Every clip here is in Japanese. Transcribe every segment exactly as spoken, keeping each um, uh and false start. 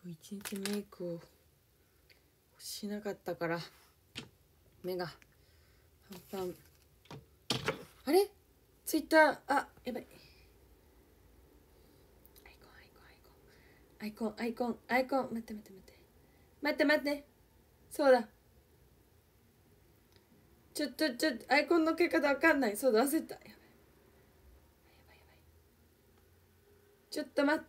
日一日メイクをしなかったから目がパンパン。あれツイッター、あ、やばい。アイコンアイコンアイコンアイコンアイコン、待って待って待って待って待って、そうだ、ちょっとちょっとアイコンの消方わかんない。そうだ、焦った。やばいやばいやばい。ちょっと待って、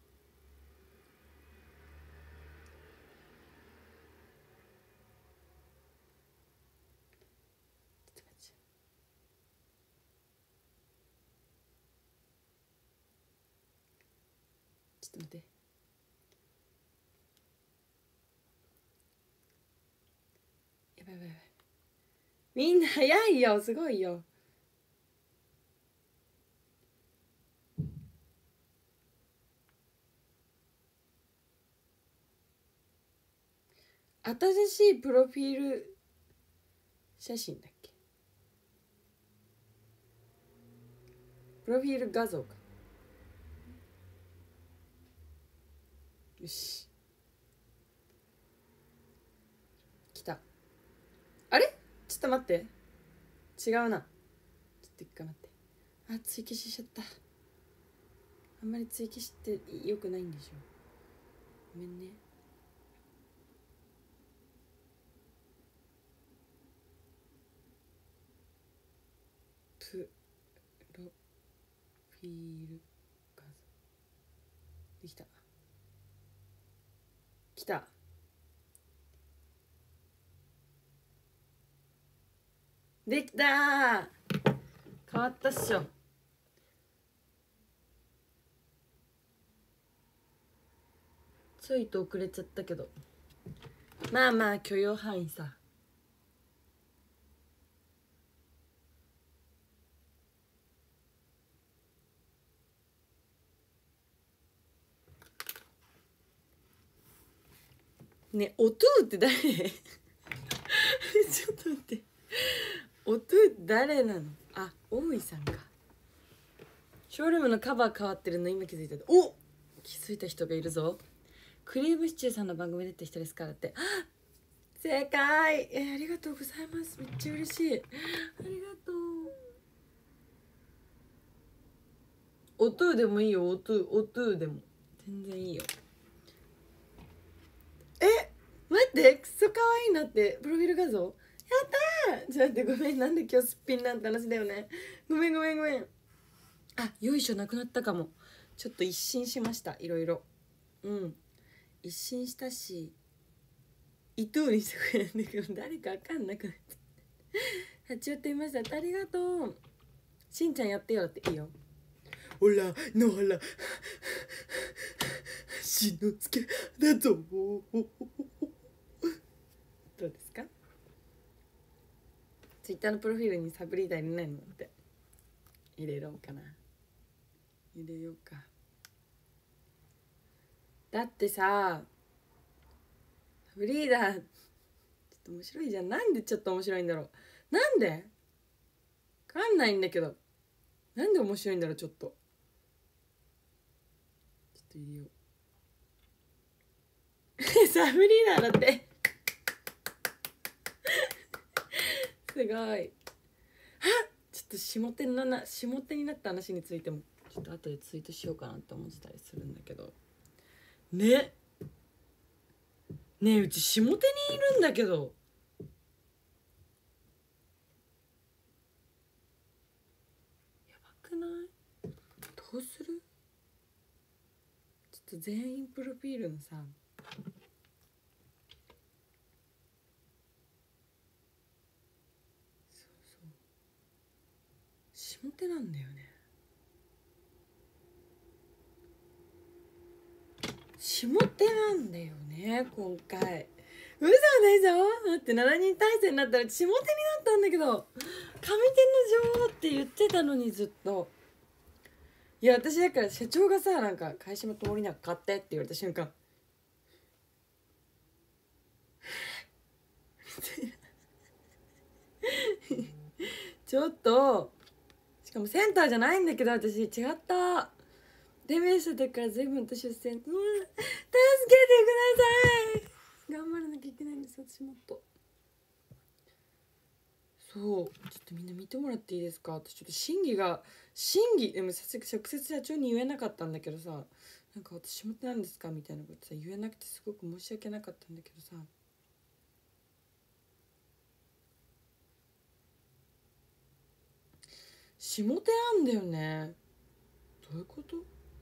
ちょっと待って、やばいやばいやばい。みんな早いよ、すごいよ。新しいプロフィール写真だっけ、プロフィール画像か。よし、来た。あれちょっと待って、違うな。ちょっと一回待って。あ、追記しちゃった。あんまり追記してよくないんでしょ。ごめんね。プロフィール画像できた。来た。できたー。変わったっしょ。ちょいと遅れちゃったけど、まあまあ許容範囲さ。ね、おとうって誰ちょっと待って、おとうって誰なの。あ、大井さんか。ショールームのカバー変わってるの今気づいた。お、気づいた人がいるぞ。クリームシチューさんの番組出た人ですからって。正解。え、ありがとうございます。めっちゃ嬉しい。ありがとう。おとうでもいいよ。おとう、おとうでも全然いいよ。え、待って、クソ可愛いなって。プロフィール画像やったー。ちょっと待って、ごめん、なんで今日すっぴんなんて話だよね。ごめんごめんごめん。あ、よいしょ、なくなったかも。ちょっと一新しました、いろいろ。うん、一新したし、伊藤にしてくれるんだけど誰かわかんなくなっちゃった。立ち寄っていました。ありがとう。しんちゃんやってよっていいよ。ほら野原しのすけだぞ。どうですか。ツイッターのプロフィールにサブリーダー入れないのって入れようかな。入れようか。だってさ、サブリーダーちょっと面白いじゃん。なんでちょっと面白いんだろう。なんでわかんないんだけど、なんで面白いんだろう。ちょっとちょっと入れようサブリーダーだってすごい。あ、ちょっと下手なな下手になった話についてもちょっと後でツイートしようかなって思ってたりするんだけどね。ねえ、うち下手にいるんだけど、やばくない？どうする？ちょっと全員プロフィールのさ、そうそう下手なんだよね。下手なんだよね今回。嘘でしょ。だってしちにん体制になったら下手になったんだけど、上手の女王って言ってたのにずっと。いや私だから社長がさ、なんか会社の通りなんか買ってって言われた瞬間ちょっと、しかもセンターじゃないんだけど私違った。 デビューした時から随分と出戦、うん、助けてください。頑張らなきゃいけないんです、私もっと。そう、ちょっとみんな見てもらっていいですか。私ちょっと審議が審議でもさ直接社長に言えなかったんだけどさ、なんか私下手なんですかみたいなことさ言えなくてすごく申し訳なかったんだけどさ、下手なんだよね。どういうこと？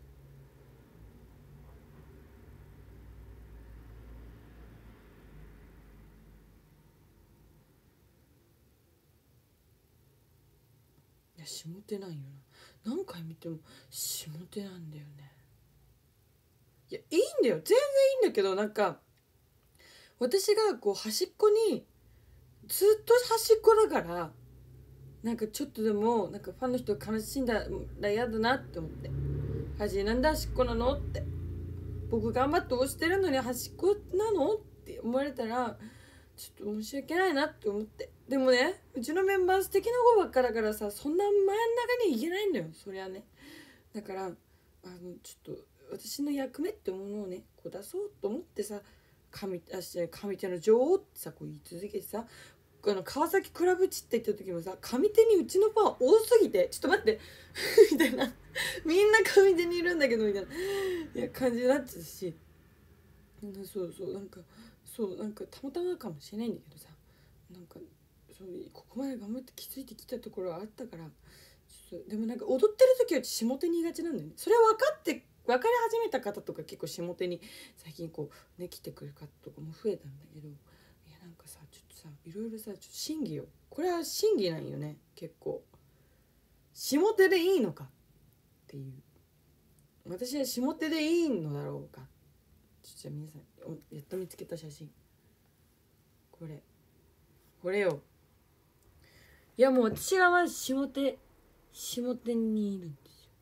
いや下手なんよな。何回見ても下手なんだよね。いやいいんだよ、全然いいんだけど、なんか私がこう端っこにずっと端っこだから、なんかちょっとでもなんかファンの人が悲しんだら嫌だなって思って、端なんで端っこなのって、僕頑張って押してるのに端っこなのって思われたらちょっと申し訳ないなって思って。でもね、うちのメンバー素敵な子ばっかだからさ、そんな真ん中にいけないんだよ、そりゃね。だからあのちょっと私の役目ってものをねこう出そうと思ってさ、神あし上手の女王ってさこう言い続けてさ、あの川崎クラブチって言った時もさ、上手にうちのファン多すぎてちょっと待ってみたいな、みんな上手にいるんだけどみたいないや感じになっちゃうし、そうそう、なんかそうなんかたまたまかもしれないんだけどさ、なんかそうここまで頑張って気づいてきたところはあったから、ちょっとでもなんか踊ってる時は下手に言いがちなんだよね。それは分かって分かり始めた方とか結構下手に最近こうね来てくる方とかも増えたんだけど、いやなんかさちょっとさいろいろさちょっと審議よ、これは審議なんよね。結構下手でいいのかっていう、私は下手でいいのだろうか。ちょっとじゃあ皆さんやっと見つけた写真、これこれよ。いやもう私がまず下手下手にいるんですよ。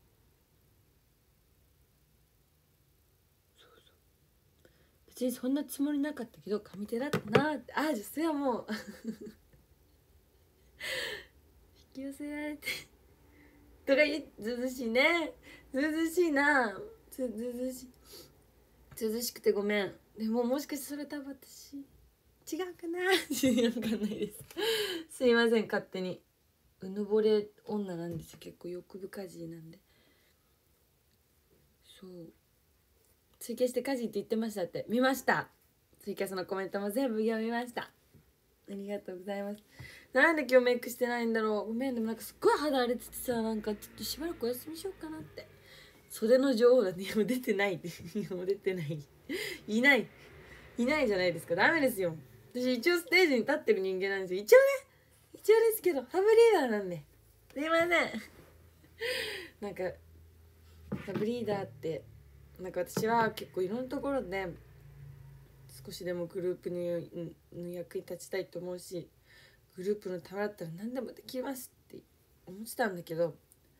そうそう、別にそんなつもりなかったけど上手だったなって。ああじゃあそれはもう引き寄せられてとか言ってずずしいね、ずずしいな、ずずずしずずしくてごめん。でももしかしてそれ多分私違うかな分かんないですすいません、勝手にうぬぼれ女なんですよ、結構欲深じなんで。そうツイキャスで家事って言ってましたって、見ました。ツイキャスのコメントも全部読みました。ありがとうございます。なんで今日メイクしてないんだろう、ごめん。でもなんかすっごい肌荒れててさ、なんかちょっとしばらくお休みしようかなって。袖の女王だね。もう出てないってもう出てないいないいないじゃないですか、ダメですよ。私一応ステージに立ってる人間なんですよ、一応ね。一応ですけどサブリーダーなんですいませんなんかサブリーダーってなんか私は結構いろんなところで少しでもグループにの役に立ちたいと思うし、グループのためだったら何でもできますって思ってたんだけど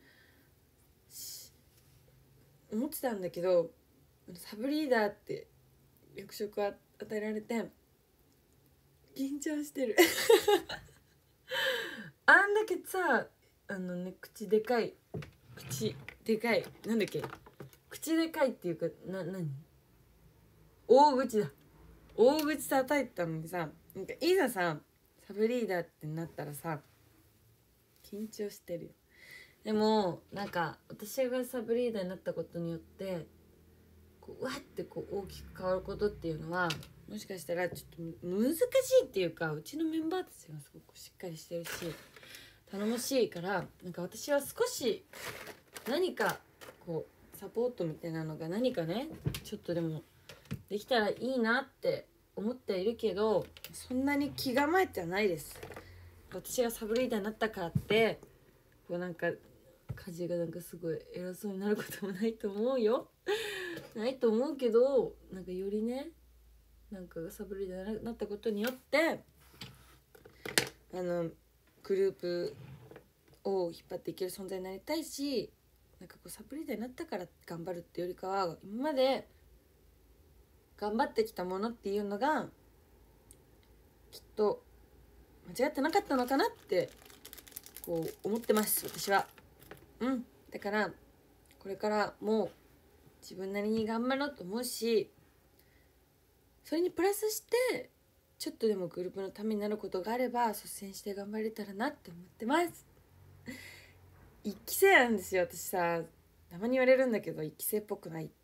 思ってたんだけどサブリーダーって役職を与えられて緊張してるあんだけさ、あのね、口でかい口でかいなんだっけ口でかいっていうかな、何大口だ大口叩いてたのにさ、なんかいざさサブリーダーってなったらさ緊張してるよ。でもなんか私がサブリーダーになったことによってこうわってこう大きく変わることっていうのはもしかしたらちょっと難しいっていうか、うちのメンバーたちがすごくしっかりしてるし頼もしいから、なんか私は少し何かこうサポートみたいなのが何かねちょっとでもできたらいいなって思っているけど、そんなに気構えてはないです。私がサブリーダーになったからってこうなんか家事がなんかすごい偉そうになることもないと思うよないと思うけど、なんかよりねなんかサブリーダーになったことによってあのグループを引っ張っていける存在になりたいし、なんかこうサブリーダーになったから頑張るっていうよりかは今まで頑張ってきたものっていうのがきっと間違ってなかったのかなってこう思ってます私は。うんだからここれからも自分なりに頑張ろうと思うし、それにプラスしてちょっとでもグループのためになることがあれば率先して頑張れたらなって思ってます。一期生なんですよ私さ。たまに言われるんだけど一期生っぽくないって。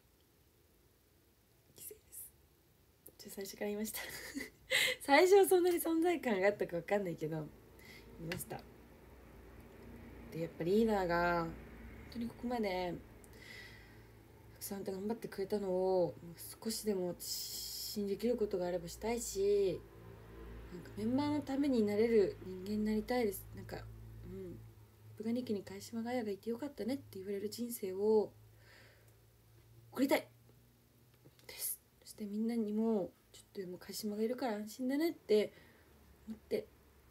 一期生です。ちょ最初から言いました最初はそんなに存在感があったか分かんないけど言いました。でやっぱリーダーが本当にここまでたくさんと頑張ってくれたのを少しでも信じきることがあればしたいし、なんかメンバーのためになれる人間になりたいです。なんかうん部下にきに貝島ガヤがいてよかったねって言われる人生を送りたいです。そしてみんなにもちょっとでも貝島がいるから安心だねって思って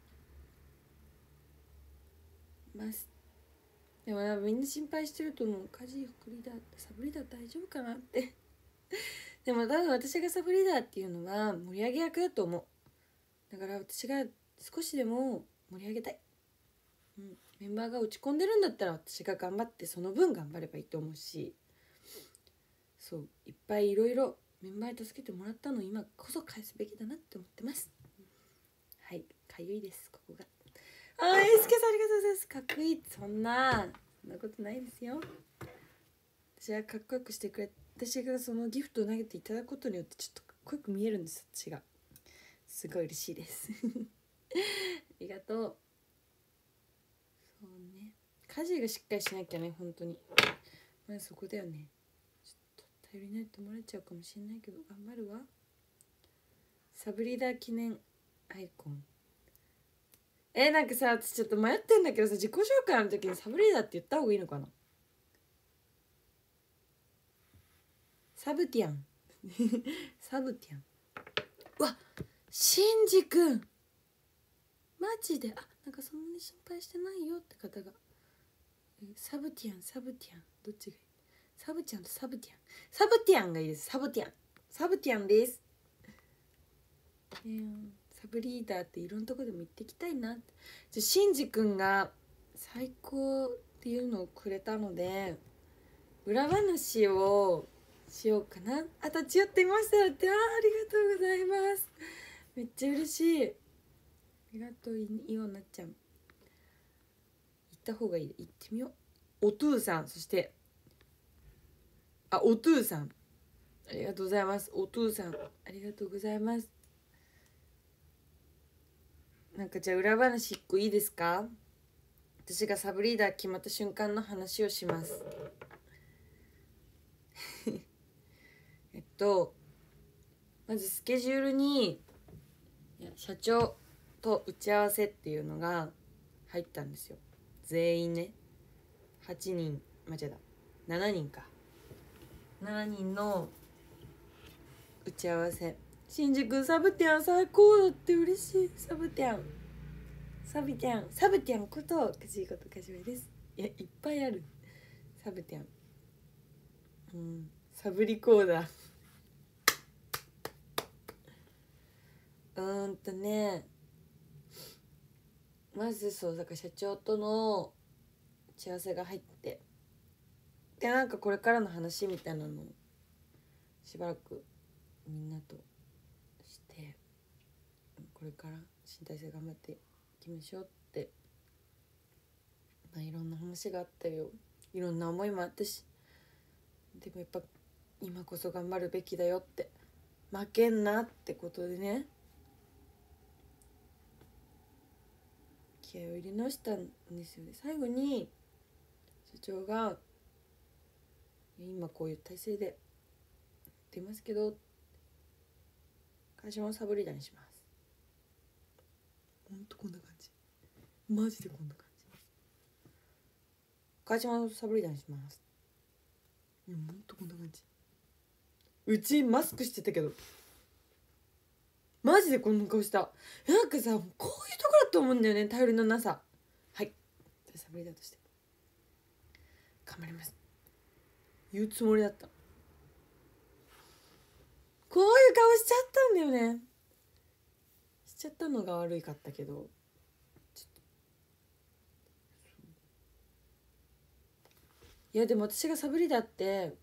ます。でもなみんな心配してると思う。家事副リーダーサブリーダー大丈夫かなってでも多分私がサブリーダーっていうのは盛り上げ役だと思う。だから私が少しでも盛り上げたい、うん、メンバーが落ち込んでるんだったら私が頑張ってその分頑張ればいいと思うし、そういっぱいいろいろメンバーに助けてもらったのを今こそ返すべきだなって思ってます。はい、かゆいですここが。あー、エスケさんありがとうございます。かっこいい。そんなそんなことないですよ。私はかっこよくしてくれ、私がそのギフトを投げていただくことによってちょっとかっこよく見えるんです。私がすごい嬉しいですありがとう。そうね、家事がしっかりしなきゃね、本当にまずそこだよね。ちょっと頼りないと思われちゃうかもしれないけど頑張るわ。サブリーダー記念アイコン。えー、なんかさ私ちょっと迷ってんだけどさ、自己紹介の時にサブリーダーって言った方がいいのかな。サブティアンサブティアン。うわシンジ君マジで、あ、なんかそんなに心配してないよって方が、サブティアンサブティアンどっちがいい。サブティアンとサブティアン。サブティアンがいいです。サブティアンサブティアンです、えー、サブリーダーっていろんなとこでも行ってきたいなって。じゃシンジ君が最高っていうのをくれたので裏話をしようかな。あ、立ち寄っていましたって。あ、ありがとうございます。めっちゃ嬉しい。ありがとうイオナちゃん。行った方がいい。行ってみよう。おトゥーさん、そしてあおトゥーさんありがとうございます。おトゥーさんありがとうございます。なんかじゃあ裏話いっこいいですか。私がサブリーダー決まった瞬間の話をしますえっとまずスケジュールに社長と打ち合わせっていうのが入ったんですよ。全員ねはちにん、間違えたななにんかななにんの打ち合わせ。しんじ君サブティアン最高だって嬉しい。サブティアンサブティアンサブティアンことかじいことかじめです。いやいっぱいある。サブティアン、うん、サブリコーダーうーんとねまずそうだから社長との打ち合わせが入って、でなんかこれからの話みたいなのをしばらくみんなとして、これから新体制頑張っていきましょうって、まあ、いろんな話があったよ。いろんな思いもあったし、でもやっぱ今こそ頑張るべきだよって、負けんなってことでね気合を入れ直したんですよね。最後に社長が今こういう体制でやってますけど会社もサブリーダーにします。ほんとこんな感じ、マジでこんな感じ。会社もサブリーダーにします。いやほんとこんな感じ。うちマスクしてたけどマジでこんな顔した。なんかさこういうとこだと思うんだよね、頼りのなさ。はい、サブリーダーとして頑張ります言うつもりだった。こういう顔しちゃったんだよね。しちゃったのが悪かったけど、ちょっといやでも私がサブリーダーって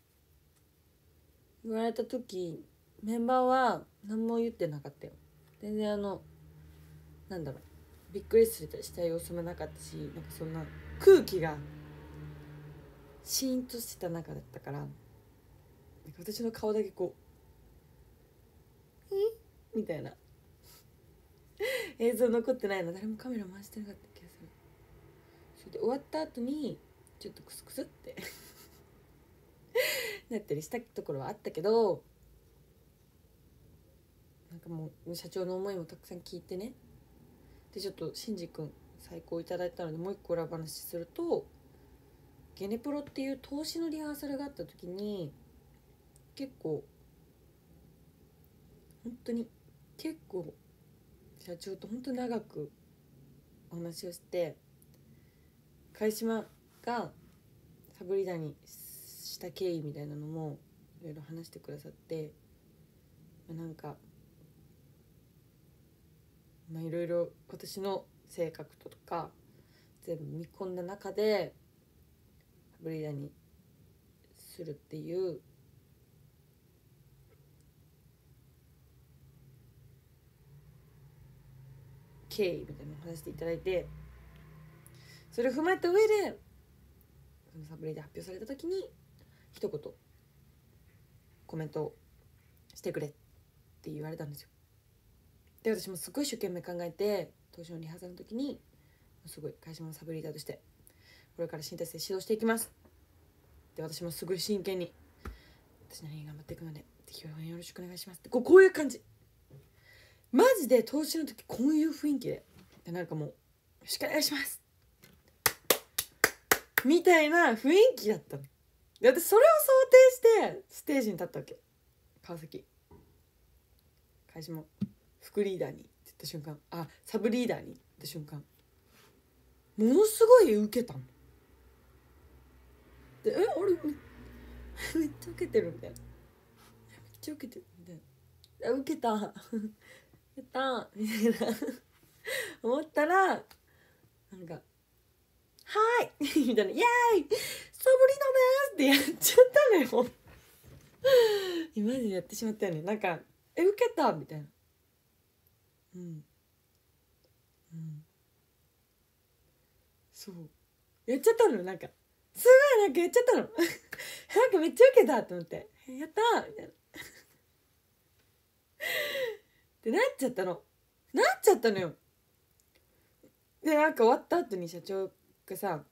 言われた時メンバーは何も言ってなかったよ。全然あのなんだろうびっくりした様子もなかったし、なんかそんな空気がシーンとしてた中だったから、なんか私の顔だけこう「えみたいな映像残ってないの、誰もカメラ回してなかった気がする。それで終わった後にちょっとクスクスってなったりしたところはあったけど、なんかもう社長の思いもたくさん聞いてね、でちょっとしんじ君最高いただいたのでもう一個裏話すると、ゲネプロっていう投資のリハーサルがあった時に結構本当に結構社長と本当に長くお話をして、貝島がサブリーダーにした経緯みたいなのもいろいろ話してくださって、なんかまあいろいろ今年の性格とか全部見込んだ中でサブリーダーにするっていう経緯みたいなのを話していただいて、それを踏まえた上でそのサブリーダー発表された時に一言コメントしてくれって言われたんですよ。で私もすごい一生懸命考えて、当初のリハーサルの時にすごい会社のサブリーダーとしてこれから新体制指導していきますで、私もすごい真剣に私なりに頑張っていくのでぜひ応援よろしくお願いしますって、こうこういう感じ、マジで投資の時こういう雰囲気ででなんかもうよろしくお願いしますみたいな雰囲気だったので、私それを想定してステージに立ったわけ。川崎会社も副リーダーにって言った瞬間、あサブリーダーにって言った瞬間、ものすごい受けたので、えあれめっちゃ受けてるみたいな、めっちゃ受けてるみたいな、あ受けた受けたみたいな思ったら、なんかはーいみたいな、イエーイサブリーダーですってやっちゃったのよマジでやってしまったよね。なんかえ受けたみたいな、うんうんそうやっちゃったの。なんかすごいなんかやっちゃったのなんかめっちゃ受けたと思って、やったーみたいなってなっちゃったのなっちゃったのよ。でなんか終わった後に社長がさ、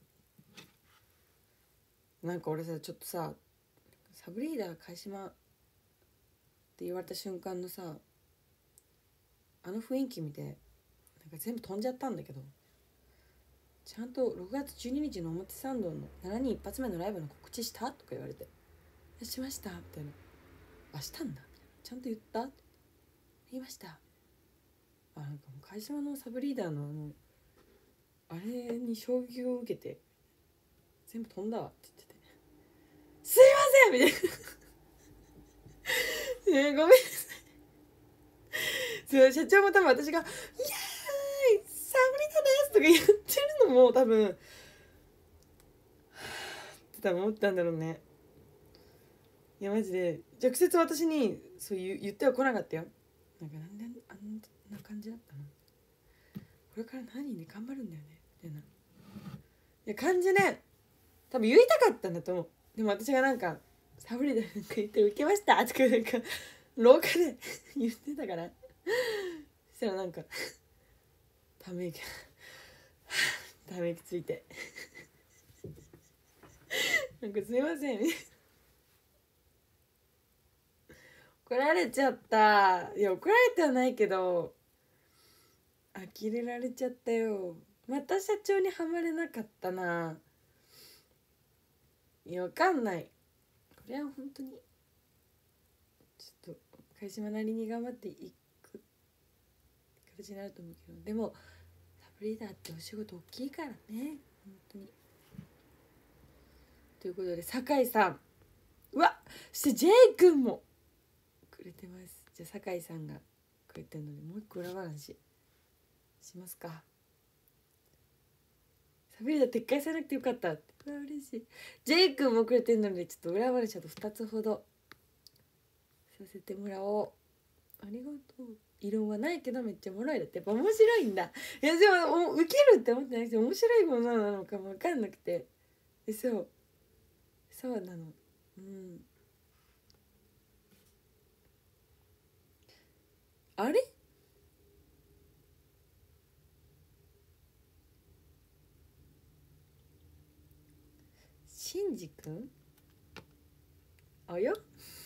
なんか俺さちょっとさサブリーダー貝島って言われた瞬間のさあの雰囲気見てなんか全部飛んじゃったんだけど、ちゃんとろくがつじゅうににちの表参道のしちにん一発目のライブの告知したとか言われて、しましたみたいな、あしたんだちゃんと言った言いました。あなんかもう貝島のサブリーダーのあのあれに衝撃を受けて全部飛んだわって言ってて、すいませんみたいなねごめんなさいそう社長も多分私が「イエーイサブリーダーです!」とか言ってるのも多分って多分思ったんだろうね。いやマジで直接私にそう言言っては来なかったよ。なんかなんであんな感じだったの、これから何で頑張るんだよねみたいな、いや感じね多分言いたかったんだと思う。でも私がなんかサブリでなんか言って受けましたとかなんか廊下で言ってたからそしたらなんかため息ため息ついてなんかすいません怒られちゃった。いや怒られてはないけど呆れられちゃったよ。また社長にはまれなかったな。いやわかんない、これは本当にちょっと貝島なりに頑張っていく形になると思うけど、でもサブリーダーってお仕事大きいからね本当に。ということで酒井さん、うわそして J 君もくれてます。じゃあ酒井さんがくれてるのでもう一個裏話しますか。 サブリーダー撤回さなくてよかったって。うわ嬉しい。ジェイ君もくれてんのでちょっと裏話あとふたつほどさせてもらおう。ありがとう。異論はないけどめっちゃおもろいだって。やっぱ面白いんだ。いやでもウケるって思ってなくて面白いものなのかも分かんなくて。えそうそうなの。うんあれシンジ君あや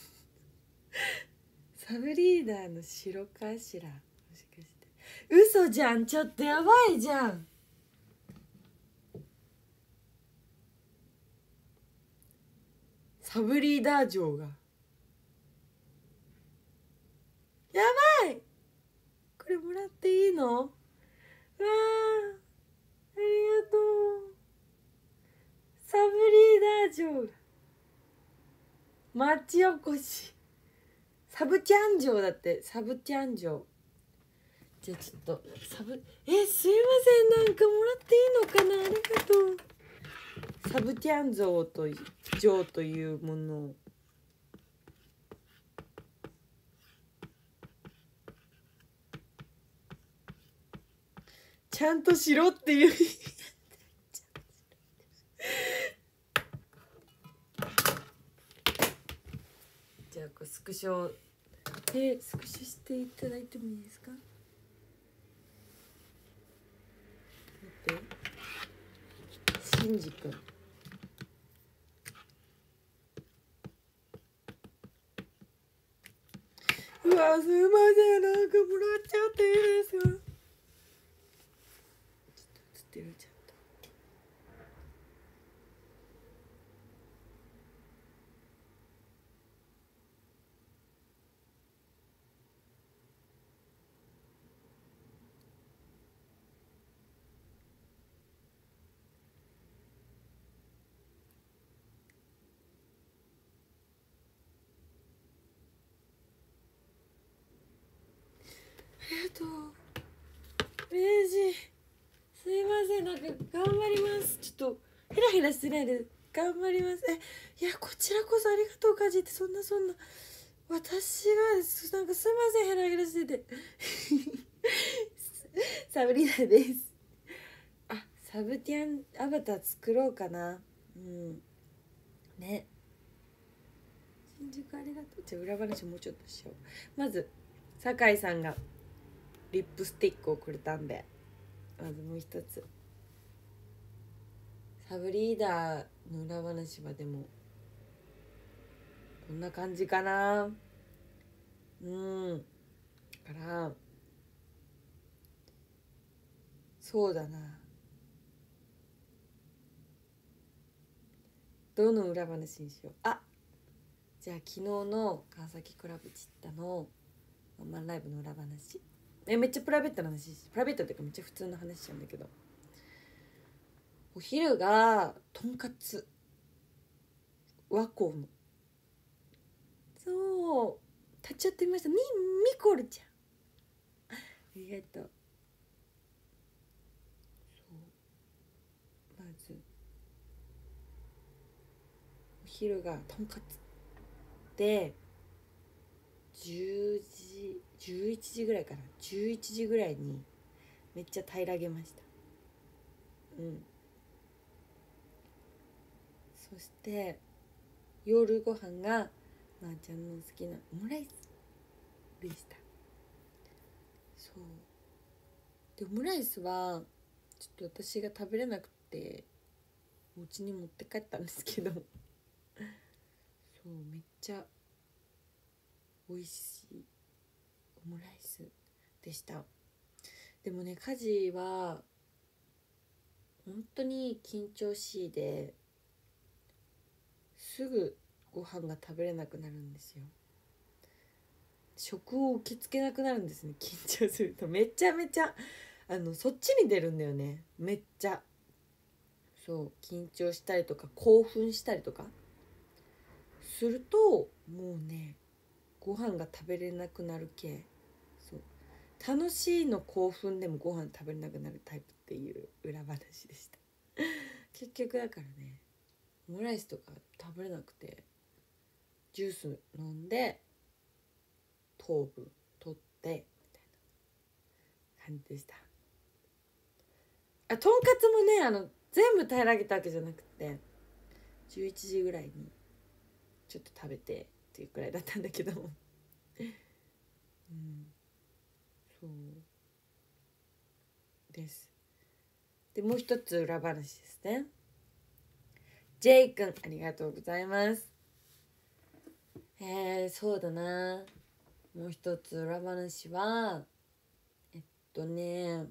サブリーダーの白かしらもしかして嘘じゃんちょっとやばいじゃんサブリーダー嬢がやばいこれもらっていいのわあありがとうサブリーダー嬢が町おこしサブちゃん嬢だってサブちゃん嬢じゃあちょっとサブえすいませんなんかもらっていいのかなありがとうサブティアン像と嬢というものをちゃんとしろっていうじゃあこれスクショでスクショしていただいてもいいですか。待ってしんじ君うわすいませんなんかもらっちゃっていいですか。ちょっと映ってるちゃんとありがとう嬉しいすいませんなんか頑張りますちょっとヘラヘラしてないで頑張りますえいやこちらこそありがとうカジってそんなそんな私がなんかすいませんヘラヘラしててサブリナですあサブティアンアバター作ろうかなうんね新宿ありがとうじゃあ裏話もうちょっとしようまず酒井さんがリップスティックをくれたんでまずもう一つサブリーダーの裏話はでもこんな感じかなうんだからそうだなどの裏話にしようあじゃあ昨日の川崎クラブチッタのワンマンライブの裏話えめっちゃプライベートな話プライベートっていうかめっちゃ普通の話なんだけどお昼がとんかつ和光のそう立ち会ってみましたにミコルちゃんありがとうそうまずお昼がとんかつでじゅうじじゅういちじぐらいかなじゅういちじぐらいにめっちゃ平らげましたうんそして夜ご飯がまーちゃんの好きなオムライスでしたそうでオムライスはちょっと私が食べれなくてお家に持って帰ったんですけどそうめっちゃ美味しいオムライスでしたでもね家事は本当に緊張しいですぐご飯が食べれなくなるんですよ食を受け付けなくなるんですね緊張するとめちゃめちゃあのそっちに出るんだよねめっちゃそう緊張したりとか興奮したりとかするともうねご飯が食べれなくなる系そう楽しいの興奮でもご飯食べれなくなるタイプっていう裏話でした結局だからね、オムライスとか食べれなくてジュース飲んで糖分取ってみたいな感じでした。あ、とんかつもね、あの全部平らげたわけじゃなくてじゅういちじぐらいにちょっと食べてっていうくらいだったんだけどうん、そうです。でもう一つ裏話ですね。ジェイ君ありがとうございます。えー、そうだな、もう一つ裏話はえっとね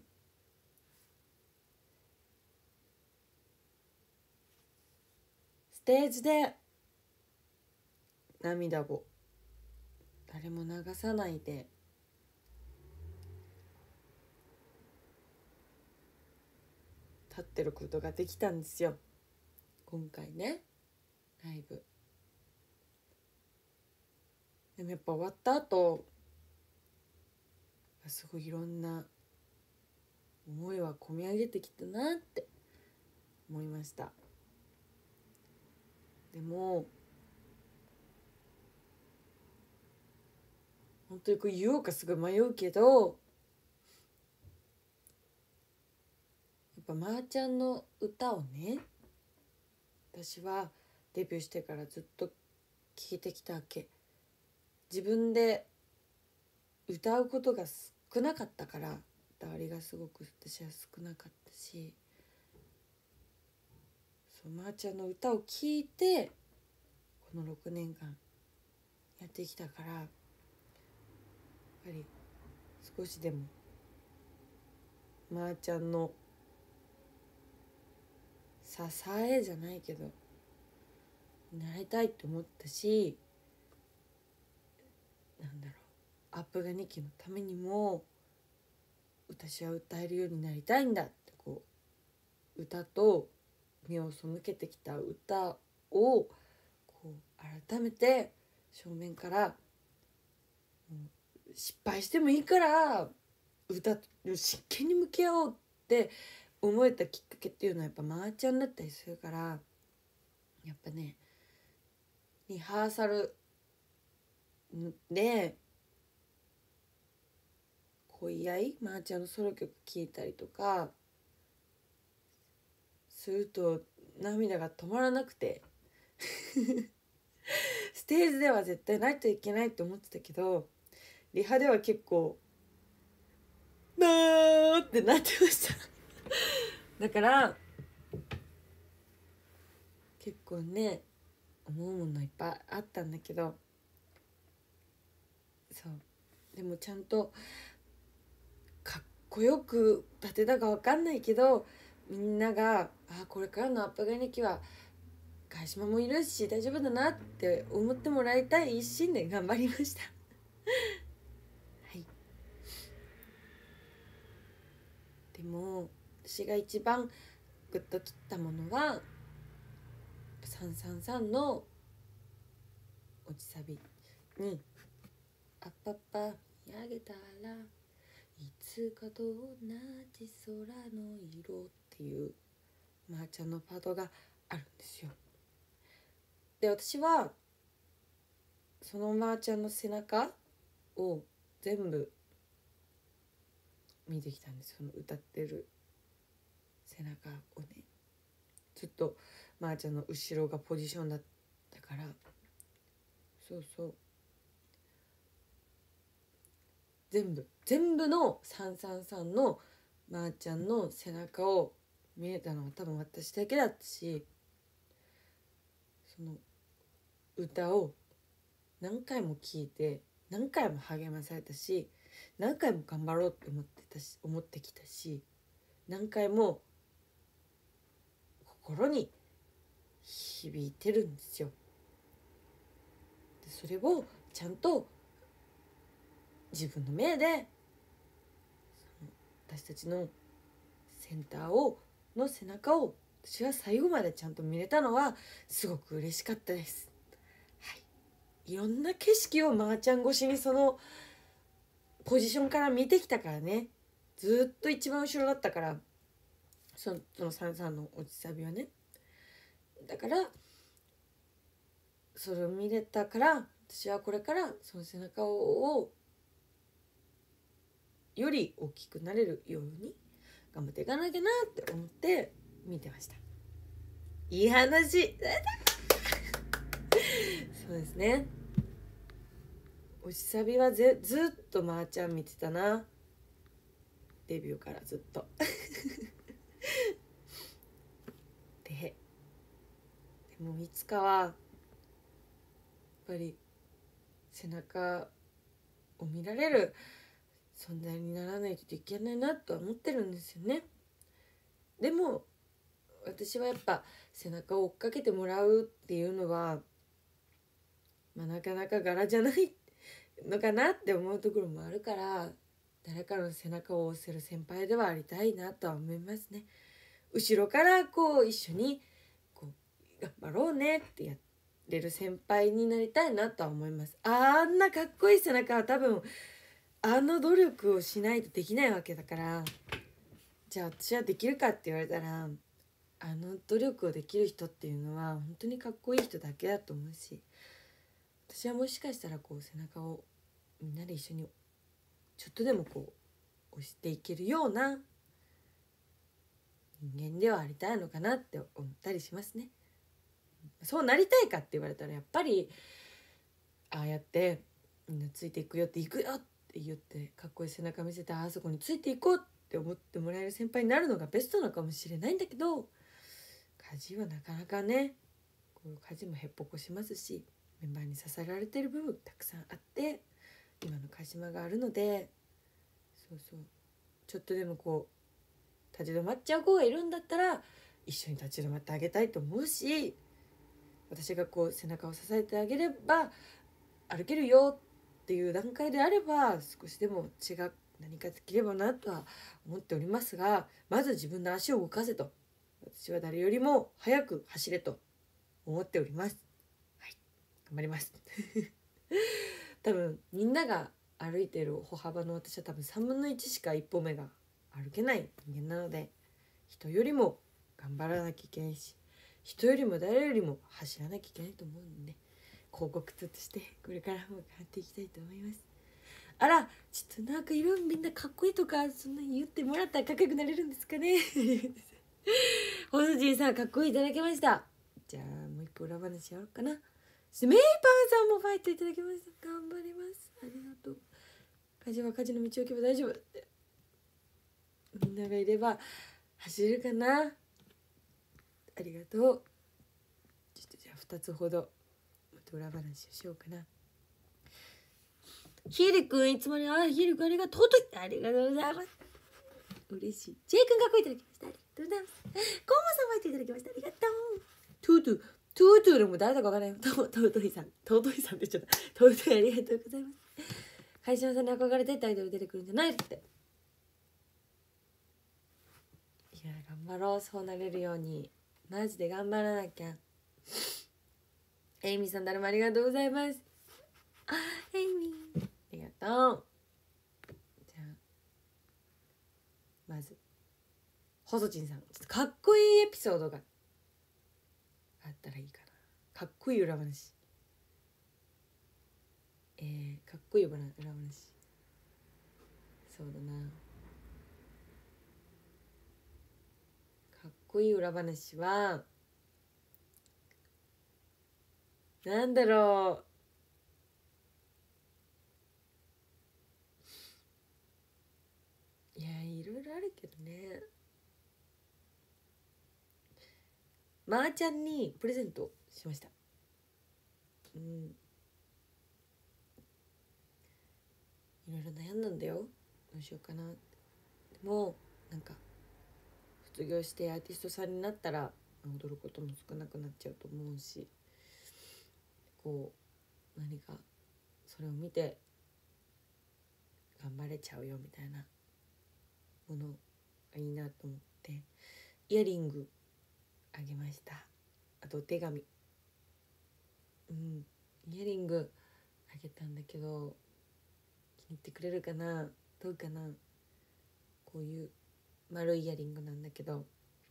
ステージで涙を誰も流さないで立ってることができたんですよ、今回ね、ライブ。でもやっぱ終わった後すごいいろんな思いは込み上げてきたなって思いました。でも本当にこれ言おうかすごい迷うけど、やっぱまーちゃんの歌をね、私はデビューしてからずっと聴いてきたわけ。自分で歌うことが少なかったから、歌わりがすごく私は少なかったし、そうまーちゃんの歌を聴いてこのろくねんかんやってきたから、やっぱり少しでもまーちゃんの支えじゃないけどなりたいって思ったし、なんだろう、アップがにきのためにも私は歌えるようになりたいんだって、こう歌と目を背けてきた歌をこう改めて正面から失敗してもいいから歌と真剣に向き合おうって思えたきっかけっていうのはやっぱまーちゃんだったりするから、やっぱねリハーサルで恋愛まーちゃんのソロ曲聴いたりとかすると涙が止まらなくてステージでは絶対ないといけないって思ってたけど、リハでは結構なーってなってましただから結構ね思うものいっぱいあったんだけど、そうでもちゃんとかっこよく立てたか分かんないけど、みんながあこれからのアップガニキは川島もいるし大丈夫だなって思ってもらいたい一心で頑張りましたはい。でも私が一番グッときたものはさんさんさんの落ちサビに「あっぱっぱ見上げたらいつかと同じ空の色」っていうまーちゃんのパートがあるんですよ。で私はそのまーちゃんの背中を全部見てきたんです。その歌ってる背中をね、ずっとまーちゃんの後ろがポジションだったから、そうそう全部全部のさんさんさんのまーちゃんの背中を見えたのは多分私だけだったし、その歌を何回も聴いて何回も励まされたし、何回も頑張ろうって思ってたし思ってきたし、何回も心に響いてるんですよ。でそれをちゃんと自分の目で私たちのセンターをの背中を私は最後までちゃんと見れたのはすごく嬉しかったです。はい、いろんな景色をまーちゃん越しにそのポジションから見てきたからね、ずっと一番後ろだったから、 そのそのさんさんの落ちサビはね。だからそれを見れたから、私はこれからその背中をより大きくなれるように頑張っていかなきゃなって思って見てました。いい話そうですね。おしさびはぜずっとまーちゃん見てたな、デビューからずっとででもいつかはやっぱり背中を見られる存在にならないといけないなとは思ってるんですよね。でも私はやっぱ背中を追っかけてもらうっていうのは、まあ、なかなか柄じゃないのかなって思うところもあるから、誰かの背中を押せる先輩ではありたいなとは思いますね。後ろからこう一緒にこう頑張ろうねってやれる先輩になりたいなとは思います。あんなかっこいい背中は多分あの努力をしないとできないわけだから、じゃあ私はできるかって言われたら、あの努力をできる人っていうのは本当にかっこいい人だけだと思うし、私はもしかしたらこう背中をみんなで一緒にちょっとでもこう押していけるような人間ではありたいのかなって思ったりしますね。そうなりたいかって言われたら、やっぱりああやってみんなついていくよって行くよって言ってかっこいい背中見せて、あそこについていこうって思ってもらえる先輩になるのがベストなのかもしれないんだけど、家事はなかなかね、こう家事もへっぽこしますし、メンバーに支えられてる部分たくさんあって今の鹿島があるので、そうそうちょっとでもこう立ち止まっちゃう子がいるんだったら一緒に立ち止まってあげたいと思うし、私がこう背中を支えてあげれば歩けるよっていう段階であれば少しでも違う何かできればなとは思っておりますが、まず自分の足を動かせと、私は誰よりも早く走れと思っております。はい、頑張ります多分みんなが歩いている歩幅の私は多分さんぶんのいちしか一歩目が歩けない人間なので、人よりも頑張らなきゃいけないし、人よりも誰よりも走らなきゃいけないと思うんで、広告としてこれからも頑張っていきたいと思います。あら、ちょっとなんかいろいろみんなかっこいいとかそんな言ってもらったらかっこよくなれるんですかねホズジンさんかっこいいいただきました。じゃあもう一個裏話やろうかな。メーパーさんもファイトいただきました。頑張ります、ありがとう。家事は家事の道を行けば大丈夫って、みんながいれば走れるかな。ありがとう。ちょっとじゃあふたつほどまた裏話をしようかな。ヒールくんいつもにあヒールくんありがとうとありがとうございます。嬉しい。ジェイくんが声いただきました。ありがとうございます。コウモさんファイトいただきました。ありがとう。トゥートゥトゥートゥーでも誰だかわからない。トトウトイさんトウトイさんって言っちゃった。トウトイありがとうございます。海島さんに憧れてタイトル出てくるんじゃないって。いや頑張ろう、そうなれるようにマジで頑張らなきゃ。エイミーさん誰もありがとうございます。あエイミーありがとう。じゃあまずホソチンさん、ちょっとかっこいいエピソードがあったらいいかな。かっこいい裏話、えー、かっこいい裏話、そうだな、かっこいい裏話はなんだろう。いやいろいろあるけどね。まーちゃんにプレゼントしました。うんいろいろ悩んだんだよ、どうしようかなって。でもなんか卒業してアーティストさんになったら踊ることも少なくなっちゃうと思うし、こう何かそれを見て頑張れちゃうよみたいなものがいいなと思ってイヤリングあげました。あとお手紙、うんイヤリングあげたんだけど気に入ってくれるかなどうかな。こういう丸いイヤリングなんだけど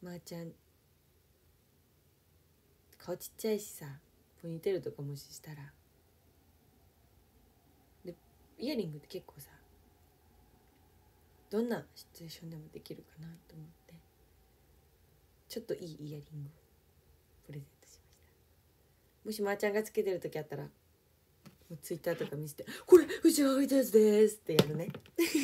まー、あ、ちゃん顔ちっちゃいしさ、ポニーテールとかもししたらで、イヤリングって結構さ、どんなシチュエーションでもできるかなと思って、ちょっといいイヤリングをプレゼントしました。もしまーちゃんがつけてる時あったら、もうツイッターとか見せて、これうちが置いたやつですってやるね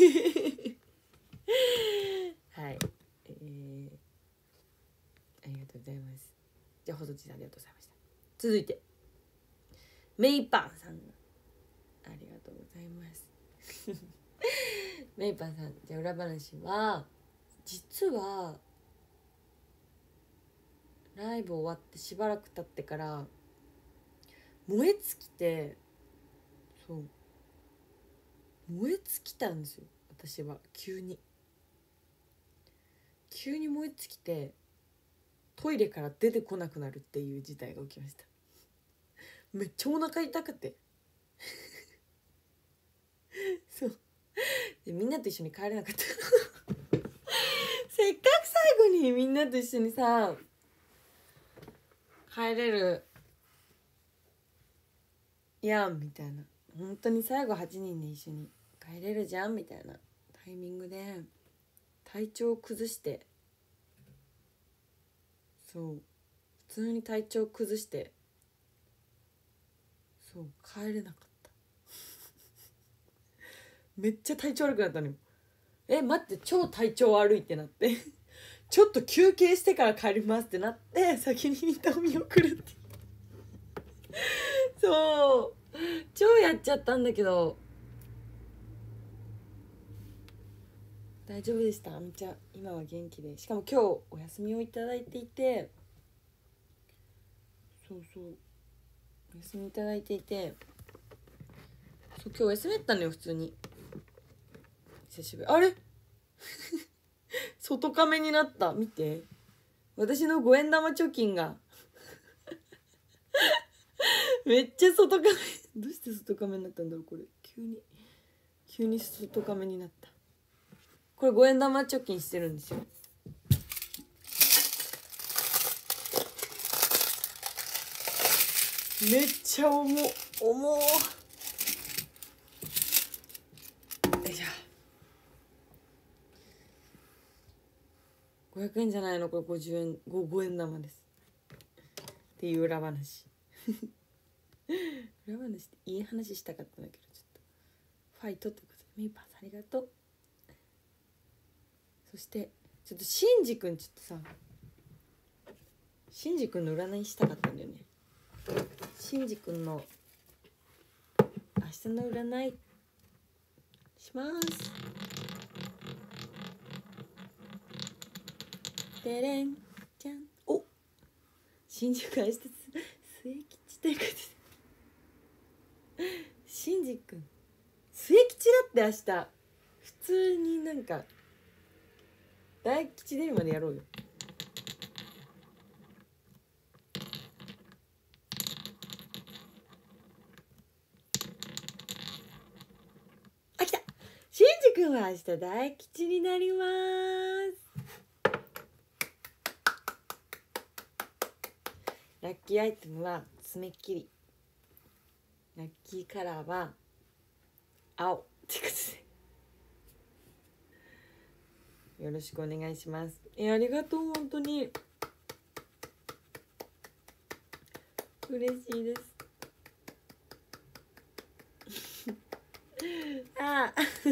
はい、えー、ありがとうございます。じゃあ細地さんありがとうございました。続いてメイパンさん、ありがとうございますメイパンさん、じゃあ裏話は、実はライブ終わってしばらく経ってから燃え尽きて、そう燃え尽きたんですよ。私は急に急に燃え尽きて、トイレから出てこなくなるっていう事態が起きました。めっちゃお腹痛くてそうで、みんなと一緒に帰れなかったせっかく最後にみんなと一緒にさ帰れるやんみたいな、本当に最後はちにんで一緒に帰れるじゃんみたいなタイミングで体調を崩して、そう普通に体調を崩して、そう帰れなかっためっちゃ体調悪くなったのよ。え待って、超体調悪いってなってちょっと休憩してから帰りますってなって、先にインター見送るってそう超やっちゃったんだけど大丈夫でした。あみちゃん今は元気で、しかも今日お休みをいただいていて、そうそうお休みいただいていて、そう今日お休みだったのよ普通に。久しぶり、あれ外亀になった、見て私のごえん玉貯金がめっちゃ外亀どうして外亀になったんだろう。これ急に急に外亀になった。これごえん玉貯金してるんですよ。めっちゃ重重よいしょ。ごひゃくえんじゃないのこれ、ごじゅうえん 5, 5円玉ですっていう裏話裏話っていい話したかったんだけど、ちょっとファイトってことで、メイパーさんありがとう。そしてちょっとシンジ君、ちょっとさシンジ君の占いしたかったんだよね。シンジ君の明日の占いします。てれんじゃん。おシンジ君明日末吉ということでシンジ君末吉だって明日。普通になんか大吉出るまでやろうよ。あ、来た。シンジ君は明日大吉になります。ラッキーアイテムは爪切り、ラッキーカラーは青ってことでよろしくお願いします。えありがとう、本当に嬉しいですあ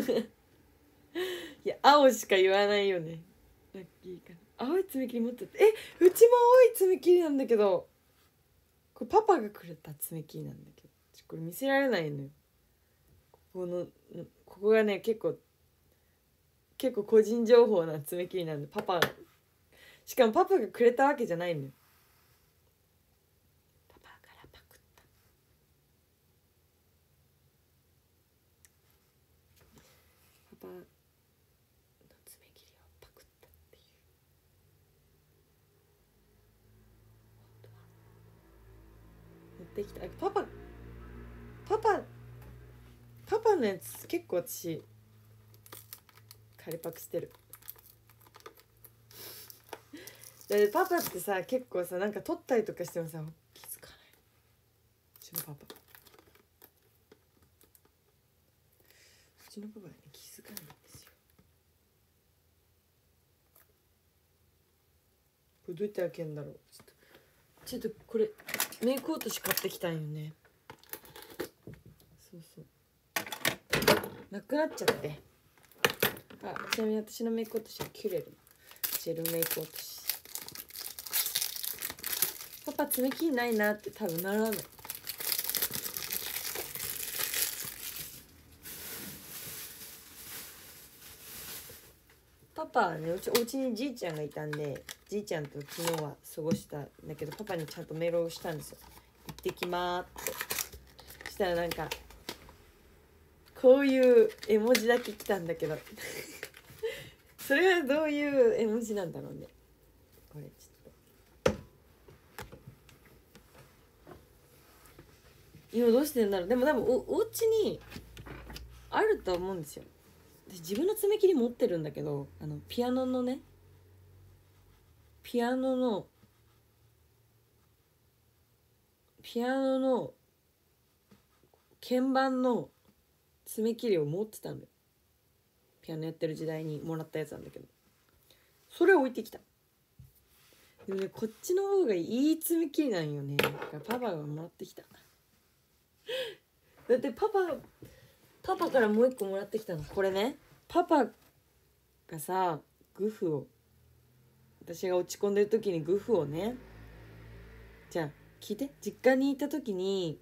いや青しか言わないよね。ラッキーかな。青い爪切り持ってて、えうちも青い爪切りなんだけど、これパパがくれた爪切りなんだけど、これ見せられないのよ。ここのここがね結構結構個人情報な爪切りなんで、パパしかもパパがくれたわけじゃないのよ。パパからパクった。パパの爪切りをパクったっていう。本当は持ってきた。パパパパパパのやつ結構私借りパクしてる。 だってパパってさ結構さなんか撮ったりとかしてもさ気づかない。うちのパパうちのパパね気づかないんですよ。これどうやって開けるんだろう。ちょっとちょっとこれメイク落とし買ってきたんよね。そうそうなくなっちゃって。あ、ちなみに私のメイク落としはキュレルジェルメイク落とし。パパ爪切りないなって多分ならない。パパはね、うちお家にじいちゃんがいたんで、じいちゃんと昨日は過ごしたんだけど、パパにちゃんとメールをしたんですよ。行ってきまーって。したらなんかこういう絵文字だけ来たんだけどそれはどういう絵文字なんだろうね。これちょっと今どうしてんだろう。でも多分 お, お家にあると思うんですよ。私自分の爪切り持ってるんだけど、あのピアノのねピアノのピアノの鍵盤の爪切りを持ってたのよ。ピアノやってる時代にもらったやつなんだけど、それを置いてきた。でもねこっちの方がいい爪切りなんよね。だからパパがもらってきただってパパパパからもう一個もらってきたのこれね。パパがさグフを私が落ち込んでる時にグフをね、じゃあ聞いて、実家にいた時に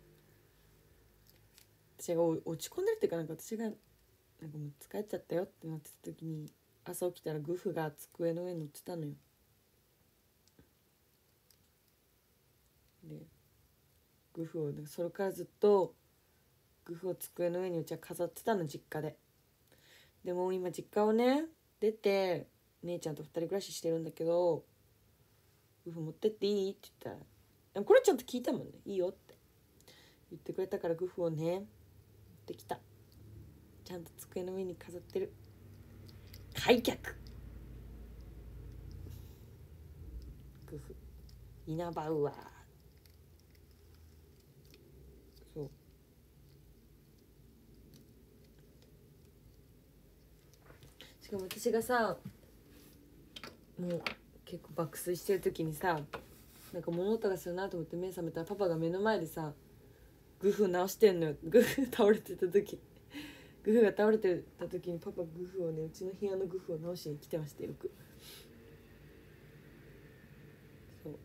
私が落ち込んでるっていうかなんか私がなんかもう疲れちゃったよってなってた時に朝起きたらグフが机の上に乗ってたのよ。でグフをそれからずっとグフを机の上にうちは飾ってたの実家で。でも今実家をね出て姉ちゃんと二人暮らししてるんだけど、グフ持ってっていいって言ったら、これちゃんと聞いたもんね、いいよって言ってくれたからグフをね持ってきた。ちゃんと机の上に飾ってる。開脚グフイナバウアー。そうしかも私がさもう結構爆睡してる時にさなんか物音がするなと思って目覚めたらパパが目の前でさグフ直してんのよ。グフ倒れてた時グフが倒れてた時にパパグフをねうちの部屋のグフを直しに来てましたよく。そう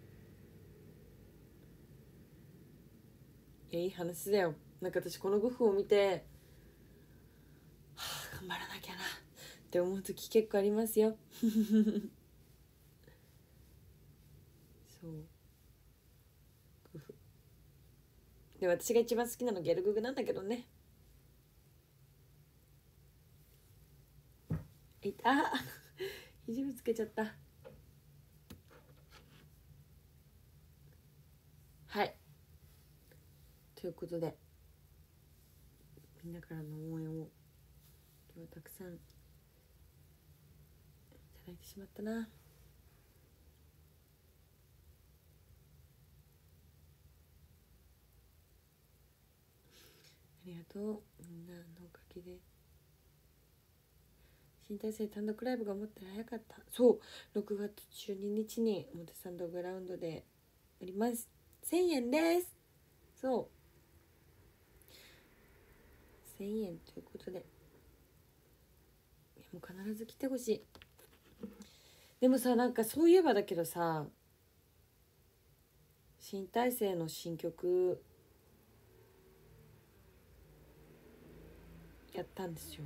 いやいい話だよ。なんか私このグフを見てはあ頑張らなきゃなって思う時結構ありますよそうグフで私が一番好きなのゲルググなんだけどね。いた肘ぶつけちゃった。はいということでみんなからの応援を今日はたくさんいただいてしまったな。ありがとうみんなのおかげで。新体制単独ライブが思ったら早かった。そうろくがつじゅうににちに表参道グラウンドであります。せんえんです。そうせんえんということでもう必ず来てほしい。でもさなんかそういえばだけどさ新体制の新曲やったんですよ。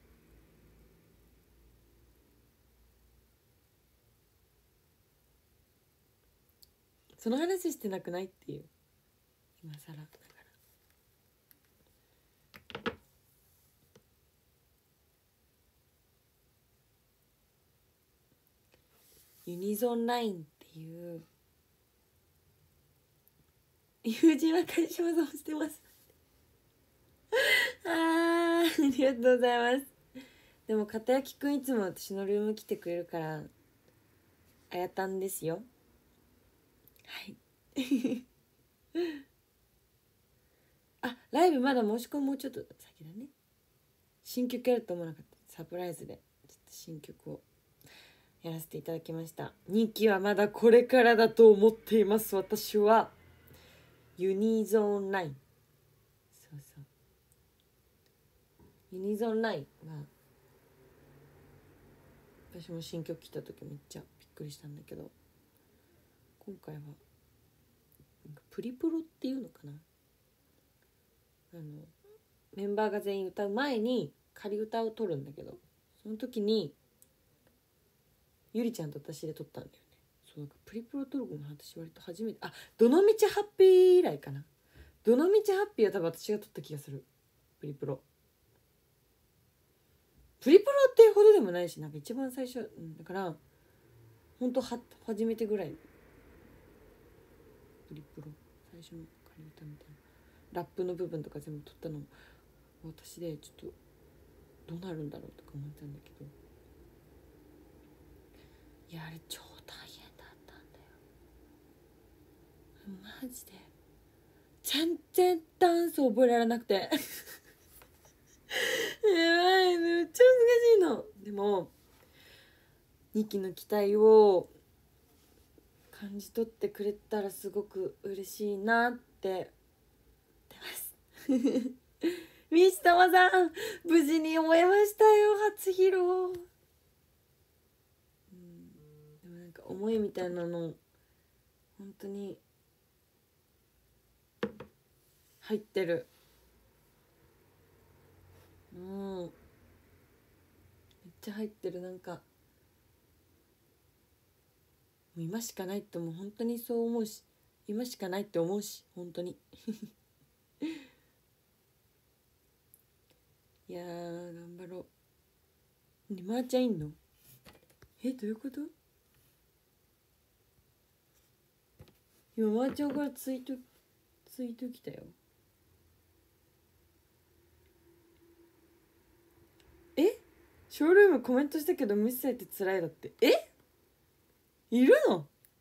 その話してなくないっていう今更だからユニゾンラインっていう友人は会社技をしてますあーありがとうございます。でも片焼くんいつも私のルーム来てくれるからあやたんですよ。はいあ、ライブまだ申し込みもうちょっと先だね。新曲やると思わなかった。サプライズでちょっと新曲をやらせていただきました。にきはまだこれからだと思っています。私はユニゾンライン、そうそう、ユニゾンラインは私も新曲来た時めっちゃびっくりしたんだけど、今回はなんかプリプロっていうのかな、あのメンバーが全員歌う前に仮歌を取るんだけど、その時にゆりちゃんと私で撮ったんだよね。そう、なんかプリプロ撮るの私割と初めて、あ、どのみちハッピー以来かな。どのみちハッピーは多分私が撮った気がする。プリプロプリプロっていうほどでもないし、なんか一番最初、うん、だからほんとは初めてぐらい。プリプロ最初の仮歌みたいなラップの部分とか全部撮ったの私で、ちょっとどうなるんだろうとか思ったんだけど、いやあれ超大変だったんだよマジで。全然ダンス覚えられなくてやばい、めっちゃ難しいの。でもにきの期待を感じ取ってくれたらすごく嬉しいなって思ってますみちたまさん無事に終えましたよ、初披露。うんでもなんか思いみたいなの本当に入ってる。うんめっちゃ入ってる。なんか今しかないってもう本当にそう思うし、今しかないって思うし本当にいやー頑張ろう。ねまーちゃんいんの？えどういうこと？今まーちゃんからツイートツイート来たよ。えショールームコメントしたけど無視されて辛いだって。えいるの？ま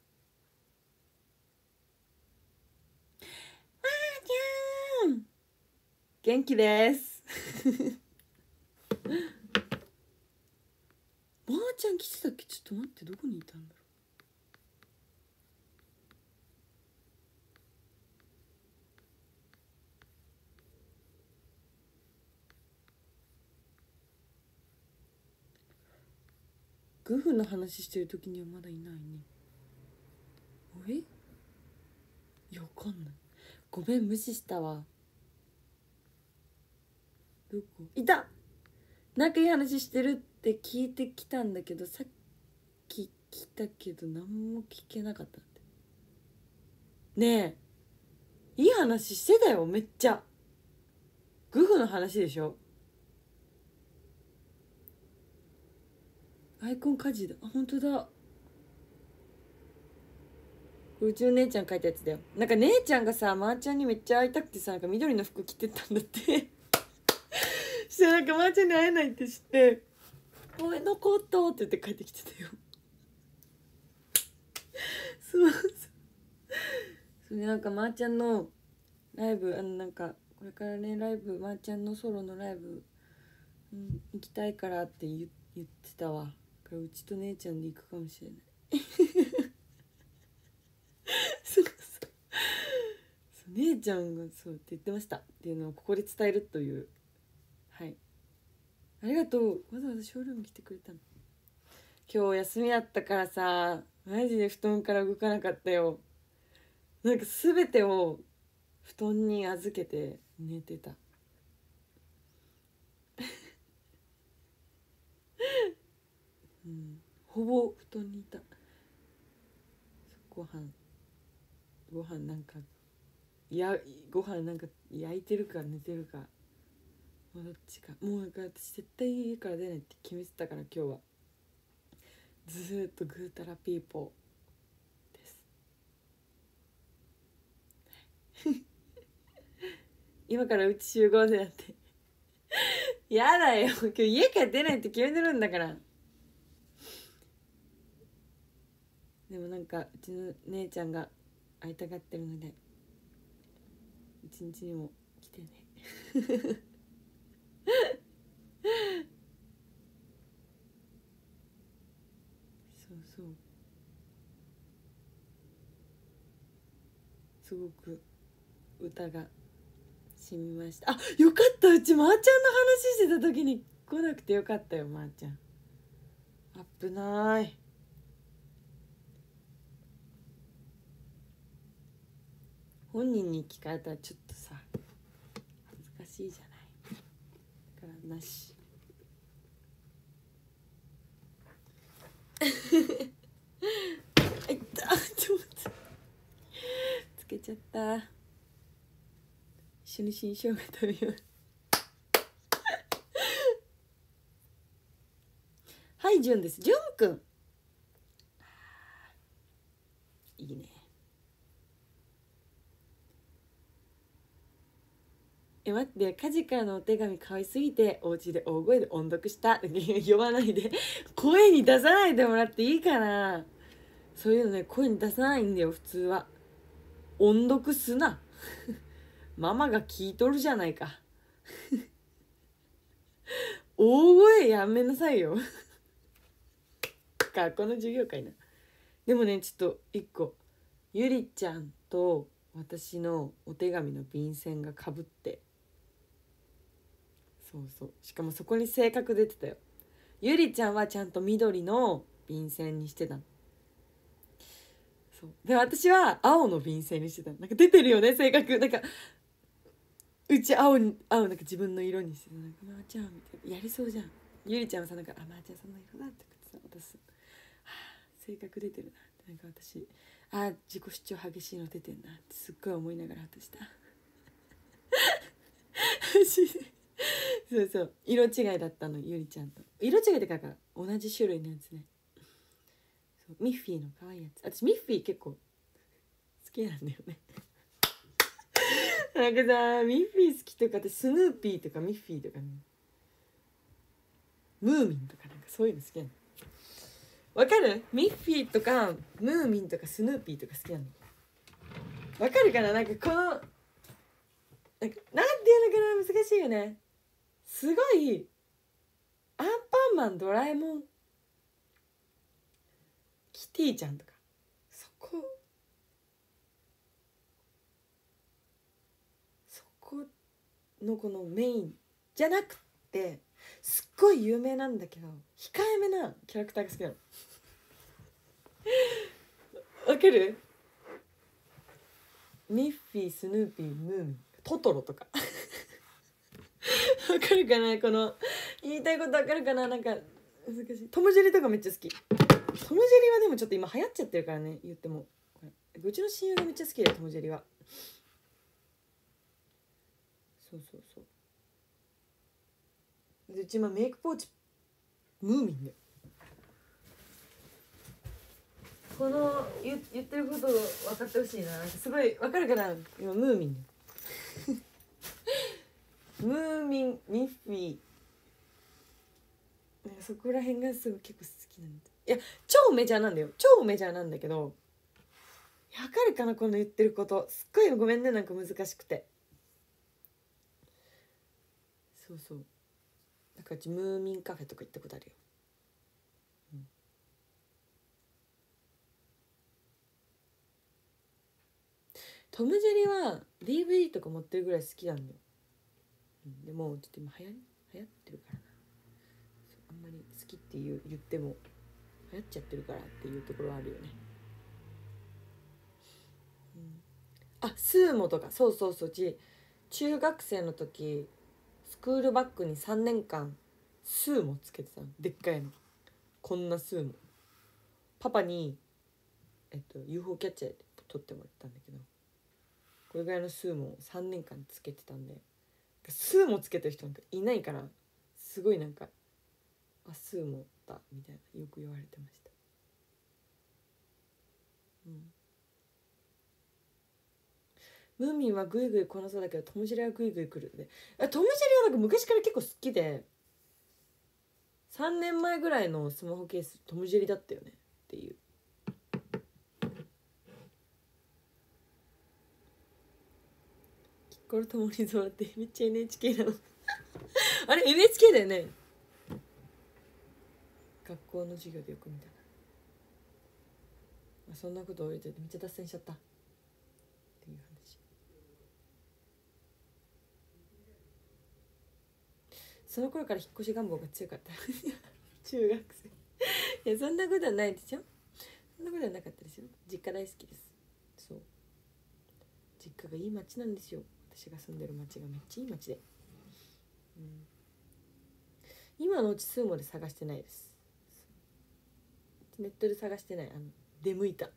ーちゃん元気ですまーちゃん来てたっけ？ちょっと待って、どこにいたんだろう。グフの話してる時にはまだいないね。えいやわかんない、ごめん無視したわ。どこいた？仲いい話してるって聞いてきたんだけど、さっき来たけど何も聞けなかったって。ねえいい話してたよめっちゃ。グフの話でしょ。アイコン火事だ。あ本当だ、宇宙姉ちゃん描いたやつだよ。なんか姉ちゃんがさまーちゃんにめっちゃ会いたくてさ、なんか緑の服着てたんだってそしたらなんかまーちゃんに会えないって知って「ごめんなかった」って言って帰ってきてたよそうそうそれなんかまーちゃんのライブ、あのなんかこれからねライブまーちゃんのソロのライブ、うん、行きたいからって言言ってたわ。だからうちと姉ちゃんで行くかもしれないそうそうそう姉ちゃんがそうって言ってましたっていうのをここで伝えるという。はいありがとう、わざわざショールーム来てくれたの。今日休みだったからさマジで布団から動かなかったよ。なんか全てを布団に預けて寝てたうん、ほぼ布団にいた。ご飯ご飯なんかいやご飯なんか焼いてるか寝てるかもうどっちか。もうなんか私絶対家から出ないって決めてたから今日はずーっとぐーたらピーポーです今からうち集合でだってやだよ今日家から出ないって決めてるんだから。 でもなんかうちの姉ちゃんが会いたがってるので一日にも来てねそうそう、すごく歌が染みました。あ、よかった、うちまーちゃんの話してた時に来なくてよかったよ。まーちゃん危ない。本人に聞かれたらちょっとさ恥ずかしいじゃない。だからなしあいったちょっとつけちゃった。一緒に新生姜食べようはいじゅんです。じゅんくんいいね。え待って、家事からのお手紙可愛すぎてお家で大声で音読した呼ばないで声に出さないでもらっていいかな。そういうのね、声に出さないんだよ普通は。音読すなママが聞いとるじゃないか大声やめなさいよ学校の授業かいな。でもね、ちょっと一個ゆりちゃんと私のお手紙の便箋がかぶって、そうそう、しかもそこに性格出てたよ。ゆりちゃんはちゃんと緑の便箋にしてたの。そうで、私は青の便箋にしてたの。なんか出てるよね性格。なんかうち青に青なんか自分の色にしてた。なんかまーちゃんみたいなやりそうじゃん。ゆりちゃんはさ、なんかあまーちゃんそんな色だってさ、私、はあ、性格出てるなってなんか私、あ自己主張激しいの出てんなってすっごい思いながら私したそうそう、色違いだったのゆりちゃんと。色違いってか同じ種類のやつね。そうミッフィーの可愛いやつ。私ミッフィー結構好きなんだよねなんかさ、ミッフィー好きとかってスヌーピーとかミッフィーとかね、ムーミンとかなんかそういうの好きなの。わかる？ミッフィーとかムーミンとかスヌーピーとか好きなの。わかるかな。なんかこのなんかなんていうのかな、難しいよね。すごいアンパンマン、ドラえもん、キティちゃんとか、そこそこのこのメインじゃなくて、すっごい有名なんだけど控えめなキャラクターが好きなのわかる？ミッフィー、スヌーピー、ムーミン、トトロとかわかるかな、この言いたいことわかるかな。なんか難しい。トムジェリとかめっちゃ好き。トムジェリはでもちょっと今流行っちゃってるからね、言っても。うちの親友がめっちゃ好きでトムジェリは。そうそうそう。でうち今メイクポーチムーミンで、この 言, 言ってることを分かってほしいな。なんかすごい分かるかな、今ムーミンムーミン、ミッフィー、なんかそこら辺がすごい結構好きなんだ。いや超メジャーなんだよ、超メジャーなんだけど、分かるかなこの言ってること。すっごいごめんね、なんか難しくて。そうそう、だからうちムーミンカフェとか行ったことあるよ。トム・ジェリは ディーブイディー とか持ってるぐらい好きなんだよ、うん、でもちょっと今流行流行ってるからな。あんまり好きって言う言っても流行っちゃってるからっていうところはあるよね、うん、あスーモとか、そうそうそう、ち中学生の時スクールバッグにさんねんかんスーモつけてたの。でっかいの、こんなスーモ、パパにえっと ユーフォー キャッチャーで撮ってもらったんだけど、これぐらいのスーモをさんねんかんつけてたんで、スーモつけてる人なんかいないから、すごいなんかあスーモだみたいなよく言われてました、うん、ムーミンはグイグイ来なそうだけどトムジェリはグイグイ来るで。トムジェリはなんか昔から結構好きで、さんねんまえぐらいのスマホケーストムジェリだったよねっていう。 これともにそうってめっちゃ エヌエイチケー なのあれ エヌエイチケー だよね。学校の授業でよく見たな。まあ、そんなこと置いててめっちゃ脱線しちゃったっていう話。その頃から引っ越し願望が強かった中学生いやそんなことはないでしょ。そんなことはなかったですよ。実家大好きです。そう、実家がいい町なんですよ。私が住んでる町がめっちゃいい町で、うん、今のうち数もで探してないです。ネットで探してない。あの出向いた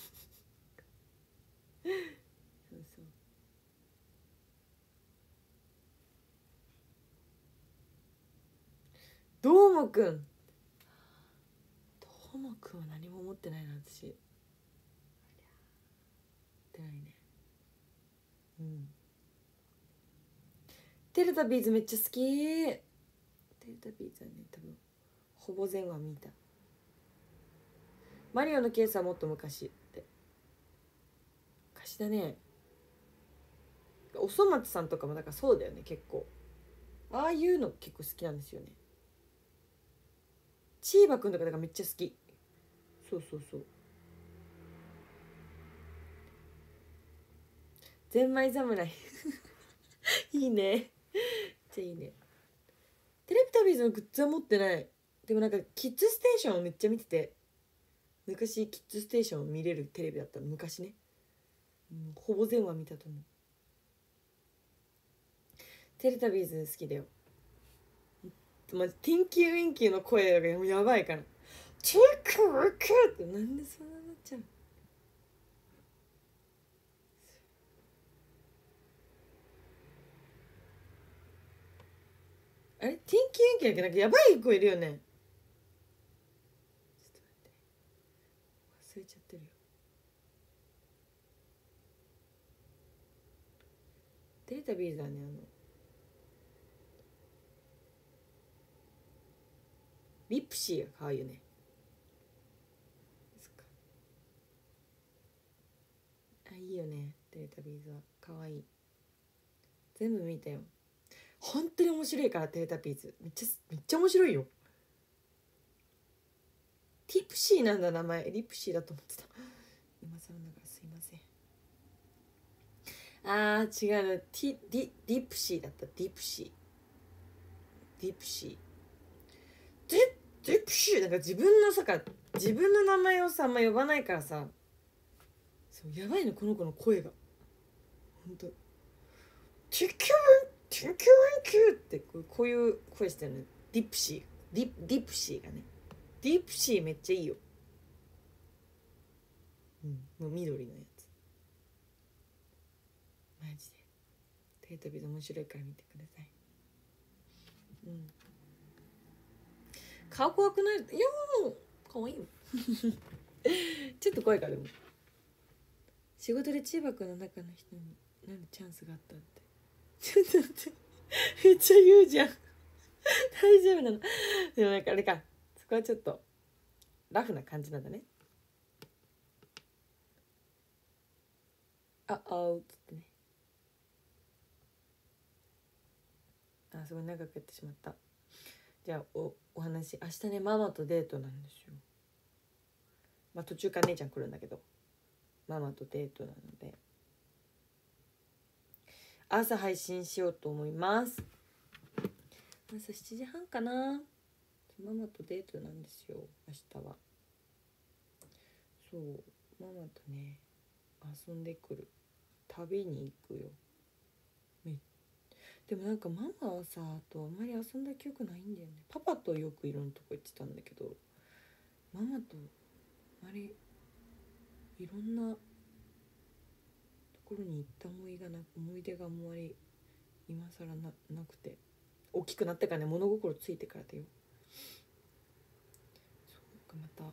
そうそう。どーもくんどーもくんは何も思ってないな私。ってないね。うんテレタビーズめっちゃ好き。テレタビーズはね多分ほぼ全話見た。マリオのケースはもっと昔って昔だね。おそ松さんとかもだからそうだよね。結構ああいうの結構好きなんですよね。チーバくんとかだからめっちゃ好き。そうそうそう。ゼンマイ侍いいねめっちゃいいね。テレビタビーズのグッズは持ってない。でもなんかキッズステーションをめっちゃ見てて、昔キッズステーションを見れるテレビだったの昔ね、うん、ほぼ全話見たと思う。テレタビーズ好きだよ。まじティンキーウィンキーの声がやばいからチェックウックってなんでそんななっちゃう。あれティンキーウィンキーだけなんかやばい声いるよね。ちょっと待って忘れちゃってるよ。テレタビーズはねあのリプシーが可愛いよね。あいいよねテレタビーズは可愛い。全部見たよ。本当に面白いからテレタビーズめっちゃめっちゃ面白いよ。ティプシーなんだ名前。リプシーだと思ってた。今更ながらすいません。あー違うの。ティディディプシーだった。ディプシーディプシーディディプシーなんか自分のさか自分の名前をさあんま呼ばないからさ、そうやばいのこの子の声がほんとティキューンティキューンキューってこうこういう声してるの。ディプシーディディプシーがね。ディプシーめっちゃいいよ。うん、もう緑のやつマジでテレタビーズ面白いから見てください。うん顔怖くない？いやもう可愛いちょっと怖いから。でも仕事で千葉君の中の人になるチャンスがあったってちょっと待ってめっちゃ言うじゃん大丈夫なの？でもなんかあれか、そこはちょっとラフな感じなんだね。ああーっつってね。あすごい長くやってしまった。じゃあ お, お話明日ねママとデートなんですよ。まあ途中から姉ちゃん来るんだけどママとデートなので朝配信しようと思います。朝しちじはんかな。ママとデートなんですよ明日は。そうママとね遊んでくる。旅に行くよ。でもなんかママはさとあんまり遊んだ記憶ないんだよね。パパとよくいろんなとこ行ってたんだけどママとあまりいろんなところに行った思いがな思い出があんまり今更 な, なくて大きくなってからね物心ついてからだよ。そうかまた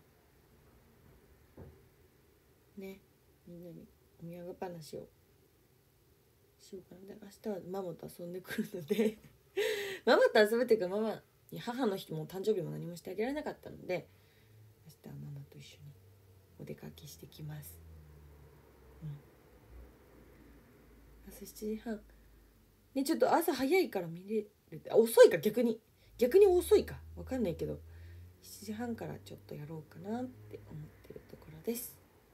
ねみんなにお土産話をしようかな。で明日はママと遊んでくるのでママと遊ぶっていうかママに母の日も誕生日も何もしてあげられなかったので明日はママと一緒にお出かけしてきます。うん、朝しちじはんね、ちょっと朝早いから見れる。遅いか、逆に逆に遅いか分かんないけど、しちじはんからちょっとやろうかなって思ってるところです。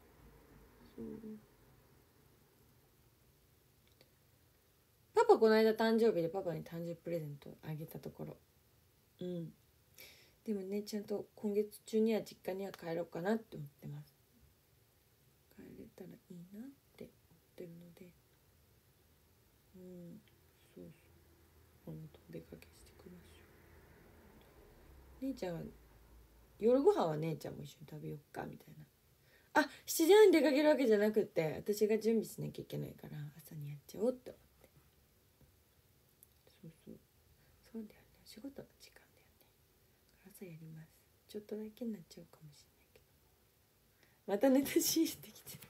パパこの間誕生日でパパに誕生日プレゼントあげたところ、うん、でもね、ちゃんと今月中には実家には帰ろうかなって思ってます。帰れたらいいなって思ってるので、うん、そうそう、今度お出かけしてきましょう。姉ちゃんは夜ご飯は姉ちゃんも一緒に食べようかみたいな。あ、しちじはんに出かけるわけじゃなくて、私が準備しなきゃいけないから朝にやっちゃおうって思って。そうそうそうだよね、仕事の時間だよね。朝やります。ちょっとだけになっちゃうかもしれないけど、またネタ仕入れてきてる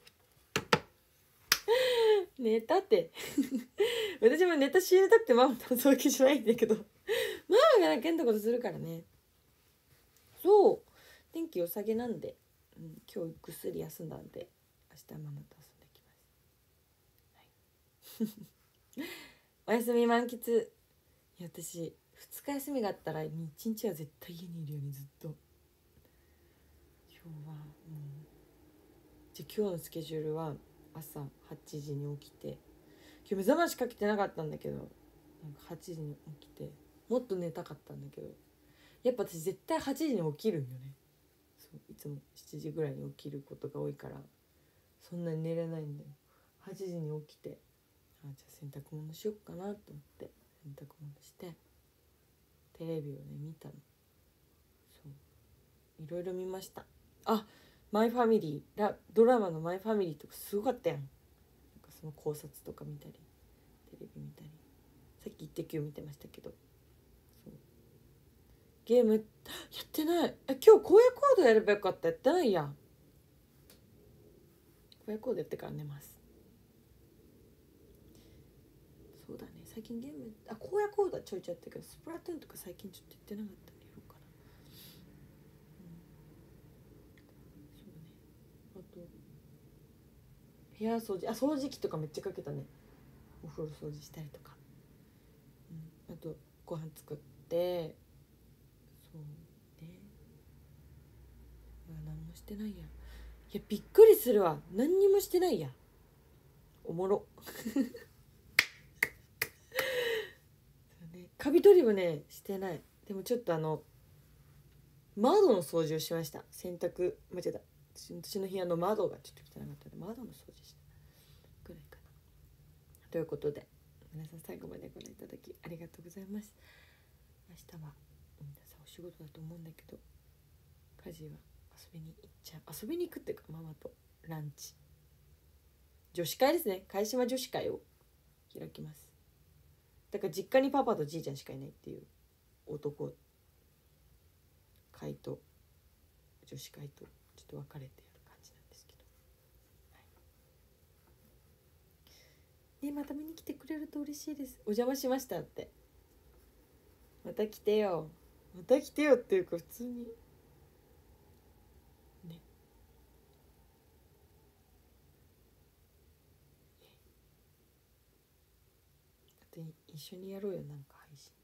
ネタって私もネタ仕入れたくてママとそういう気じゃないんだけどママが泣けんとことするからね。そう、天気良さげなんで、うん、今日ぐっすり休んだんで明日ママと遊んできます、はい、お休み満喫。いや私ふつか休みがあったらいちにちは絶対家にいるよね、ずっと。今日はもうじゃあ今日のスケジュールは朝はちじに起きて、今日目覚ましかけてなかったんだけど、なんかはちじに起きて、もっと寝たかったんだけど、やっぱ私絶対はちじに起きるんよね。そういつもしちじぐらいに起きることが多いから、そんなに寝れないんだよ。はちじに起きて、あ、じゃあ洗濯物しよっかなと思って洗濯物してテレビをね見たの。そういろいろ見ました。あ、マイファミリーラドラマのマイファミリーとかすごかったやん。なんかその考察とか見たりテレビ見たり、さっきイッテ Q 見てましたけど、そうゲームやってない。え、今日荒野コードやればよかった。やってないや。荒野コードやってから寝ます。そうだね、最近ゲーム、あ、荒野コードはちょいちょいやってるけど、スプラトゥーンとか最近ちょっとやってなかったんでやろうかな。うん、そうね。あと部屋掃除、あ、掃除機とかめっちゃかけたね。お風呂掃除したりとか、うん、あとご飯作って、そうね、何もしてないや。いやびっくりするわ、何にもしてないや。おもろそうね、カビ取りもねしてない。でもちょっとあの窓の掃除をしました。洗濯間違えた、私の部屋の窓がちょっと汚かったので窓の掃除したぐらいかな。ということで皆さん最後までご覧いただきありがとうございます。明日は皆さんお仕事だと思うんだけど、家事は遊びに行っちゃう。遊びに行くっていうかママとランチ、女子会ですね。貝島女子会を開きます。だから実家にパパとじいちゃんしかいないっていう男会と女子会とちょっと分かれてやる感じなんですけど、はい、ね、また見に来てくれると嬉しいです。お邪魔しましたって、また来てよまた来てよっていうか普通にね、だって一緒にやろうよ、なんか配信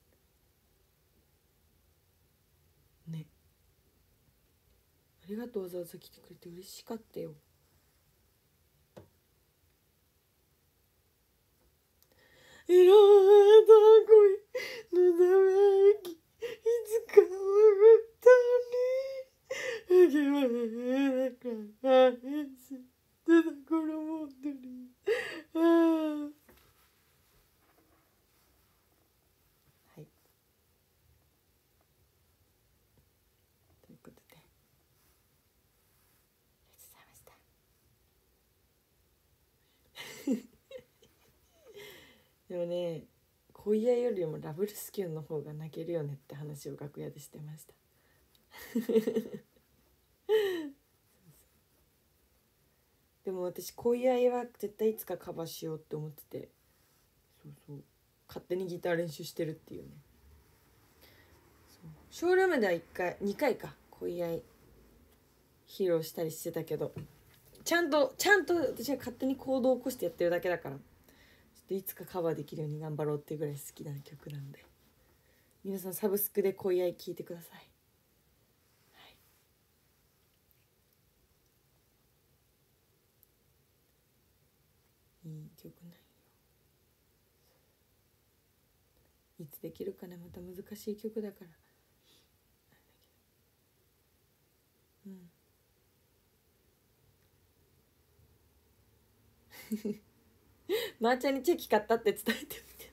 ね。ありがとう、わざわざ来てくれて嬉しかったよ。いろんな恋のため息いつか二人励まれながら愛してた頃もっとにああ、はい、ということでありがとうございましたでもね、恋愛よりもラブレスキューの方が泣けるよねって話を楽屋でしてましたでも私恋愛は絶対いつかカバーしようって思ってて、そうそう、勝手にギター練習してるっていうね。そうショールームではいっかいにかいか恋愛披露したりしてたけど、ちゃんとちゃんと私が勝手に行動を起こしてやってるだけだから、ちょっといつかカバーできるように頑張ろうっていうぐらい好きな曲なんで、皆さんサブスクで恋愛聴いてください。いい曲なんよ。いつできるかな、また難しい曲だからうんまーちゃんにチェキ買ったって伝えてみて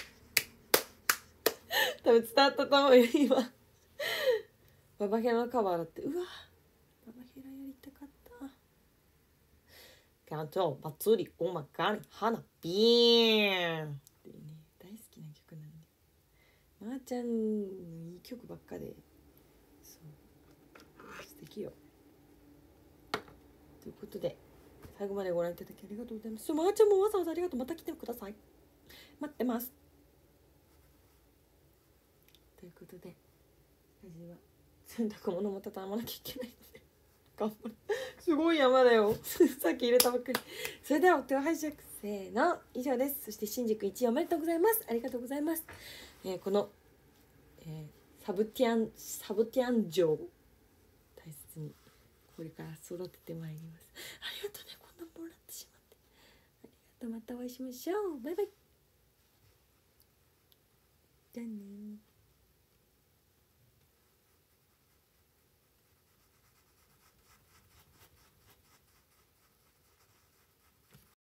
多分伝わったと思うよ今ババヘラのカバーだって、うわババヘラやりたかった。関東祭りおまかに花ビーンっていうね、大好きな曲なんで、まーちゃんのいい曲ばっかで、そう素敵よ。ということで最後までご覧いただきありがとうございます。まーちゃんもわざわざありがとう。また来てください。待ってます。ということで私は洗濯物も畳まなきゃいけないので頑張る。すごい山だよさっき入れたばっかり。それではお手を拝借、せーの、以上です。そして新宿いちいおめでとうございます。ありがとうございます。えー、この、えー、サブティアンサブティアン城を大切にこれから育ててまいります。ありがとうね、こんなもらってしまって。ありがとう。またお会いしましょう。バイバイ。じゃあね。